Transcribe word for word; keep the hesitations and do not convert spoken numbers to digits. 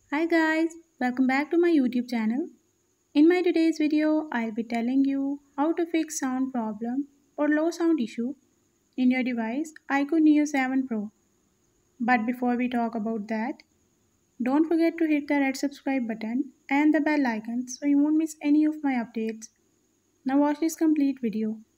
Hi guys, welcome back to my YouTube channel. In my today's video, I'll be telling you how to fix sound problem or low sound issue in your device IQOO Neo seven Pro. But before we talk about that, don't forget to hit the red subscribe button and the bell icon so you won't miss any of my updates. Now watch this complete video.